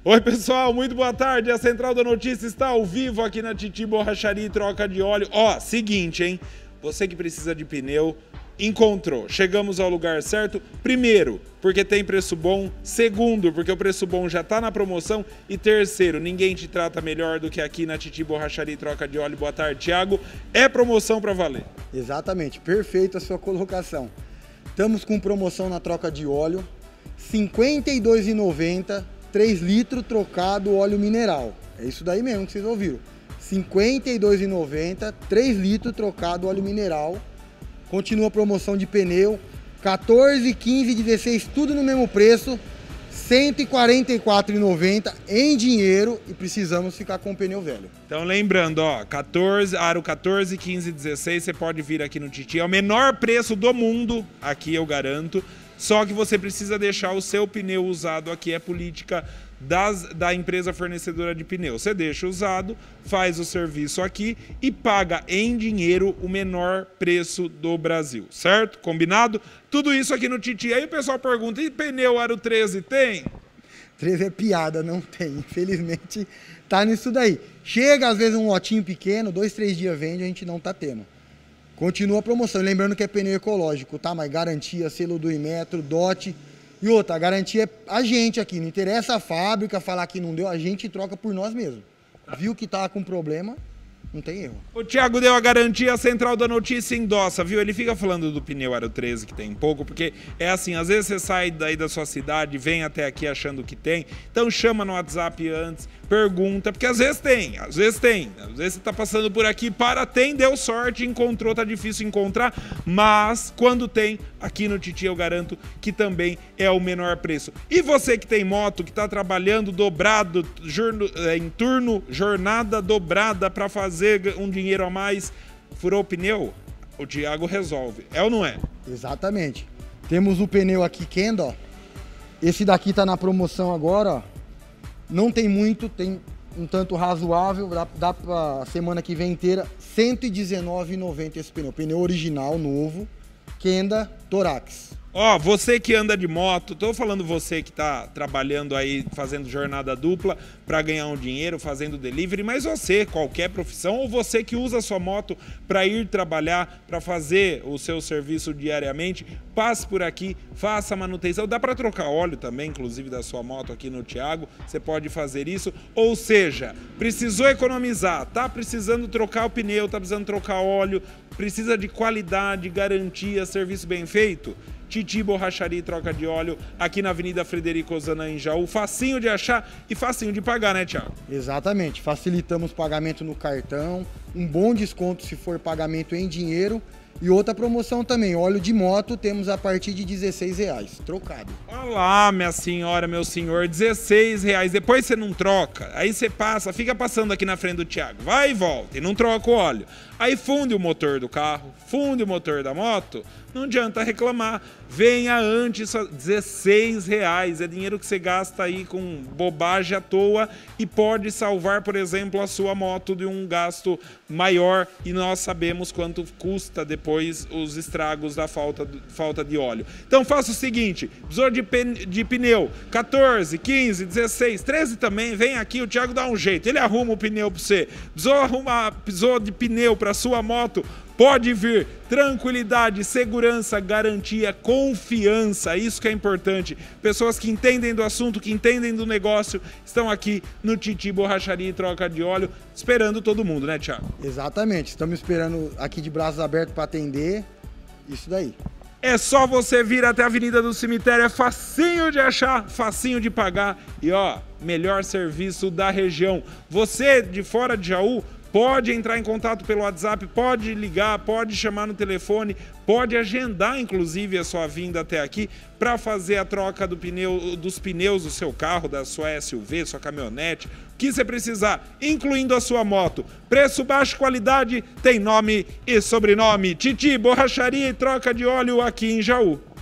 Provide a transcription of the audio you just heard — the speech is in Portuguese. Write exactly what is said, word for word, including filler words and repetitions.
Oi, pessoal, muito boa tarde. A Central da Notícia está ao vivo aqui na Titi Borracharia e Troca de Óleo. Ó, seguinte, hein? Você que precisa de pneu, encontrou. Chegamos ao lugar certo. Primeiro, porque tem preço bom. Segundo, porque o preço bom já está na promoção. E terceiro, ninguém te trata melhor do que aqui na Titi Borracharia e Troca de Óleo. Boa tarde, Thiago. É promoção para valer. Exatamente, perfeito a sua colocação. Estamos com promoção na troca de óleo. cinquenta e dois reais e noventa centavos, três litros trocado óleo mineral. É isso daí mesmo que vocês ouviram. cinquenta e dois reais e noventa centavos, três litros trocado óleo mineral. Continua a promoção de pneu, quatorze, quinze, dezesseis, tudo no mesmo preço, cento e quarenta e quatro reais e noventa centavos em dinheiro e precisamos ficar com o pneu velho. Então lembrando, ó, quatorze, aro quatorze, quinze, dezesseis, você pode vir aqui no Titi. É o menor preço do mundo, aqui eu garanto. Só que você precisa deixar o seu pneu usado aqui, é política das, da empresa fornecedora de pneu. Você deixa usado, faz o serviço aqui e paga em dinheiro o menor preço do Brasil, certo? Combinado? Tudo isso aqui no Titi. Aí o pessoal pergunta, e pneu aro treze tem? treze é piada, não tem. Infelizmente tá nisso daí. Chega às vezes um lotinho pequeno, dois, três dias vende, a gente não tá tendo. Continua a promoção, lembrando que é pneu ecológico, tá? Mas garantia, selo do Inmetro, D O T. E outra, a garantia é a gente aqui, não interessa a fábrica falar que não deu, a gente troca por nós mesmos. Viu que tá com problema, não tem erro. O Thiago deu a garantia, a Central da Notícia endossa, viu? Ele fica falando do pneu aro treze que tem pouco, porque é assim, às vezes você sai daí da sua cidade, vem até aqui achando que tem, então chama no WhatsApp antes, pergunta, porque às vezes tem, às vezes tem, às vezes você tá passando por aqui, para, tem, deu sorte, encontrou, tá difícil encontrar, mas quando tem, aqui no Titi eu garanto que também é o menor preço. E você que tem moto, que tá trabalhando dobrado, jorno, em turno, jornada dobrada para fazer um dinheiro a mais, furou o pneu, o Thiago resolve, é ou não é? Exatamente. Temos o pneu aqui Kenda, ó. Esse daqui tá na promoção agora, ó. Não tem muito, tem um tanto razoável, dá, dá pra semana que vem inteira, cento e dezenove reais e noventa centavos esse pneu. Pneu original, novo, Kenda Torax. Ó, você que anda de moto, tô falando você que tá trabalhando aí, fazendo jornada dupla para ganhar um dinheiro, fazendo delivery, mas você, qualquer profissão, ou você que usa a sua moto para ir trabalhar, para fazer o seu serviço diariamente, passe por aqui, faça a manutenção. Dá para trocar óleo também, inclusive da sua moto aqui no Thiago, você pode fazer isso. Ou seja, precisou economizar, tá precisando trocar o pneu, tá precisando trocar óleo, precisa de qualidade, garantia, serviço bem feito? Titi Borracharia e Troca de Óleo, aqui na Avenida Frederico Ozana, em Jaú. Facinho de achar e facinho de pagar, né, Thiago? Exatamente. Facilitamos pagamento no cartão, um bom desconto se for pagamento em dinheiro. E outra promoção também, óleo de moto, temos a partir de dezesseis reais, trocado. Olá, minha senhora, meu senhor, dezesseis reais. Depois você não troca, aí você passa, fica passando aqui na frente do Thiago, vai e volta, e não troca o óleo. Aí funde o motor do carro, funde o motor da moto, não adianta reclamar. Venha antes, dezesseis reais, é dinheiro que você gasta aí com bobagem à toa e pode salvar, por exemplo, a sua moto de um gasto maior, e nós sabemos quanto custa depois os estragos da falta, falta de óleo. Então faça o seguinte, precisou de, de pneu, quatorze, quinze, dezesseis, treze também, vem aqui, o Thiago dá um jeito, ele arruma o pneu para você. Precisou, arrumar, precisou de pneu para sua moto, pode vir, tranquilidade, segurança, garantia, confiança, isso que é importante. Pessoas que entendem do assunto, que entendem do negócio, estão aqui no Titi Borracharia e Troca de Óleo, esperando todo mundo, né, Thiago? Exatamente, estamos esperando aqui de braços abertos para atender, isso daí. É só você vir até a Avenida do Cemitério, é facinho de achar, facinho de pagar e ó, melhor serviço da região. Você de fora de Jaú, pode entrar em contato pelo WhatsApp, pode ligar, pode chamar no telefone, pode agendar inclusive a sua vinda até aqui para fazer a troca do pneu, dos pneus do seu carro, da sua S U V, sua caminhonete, o que você precisar, incluindo a sua moto. Preço baixo, qualidade, tem nome e sobrenome. Titi Borracharia e Troca de Óleo aqui em Jaú.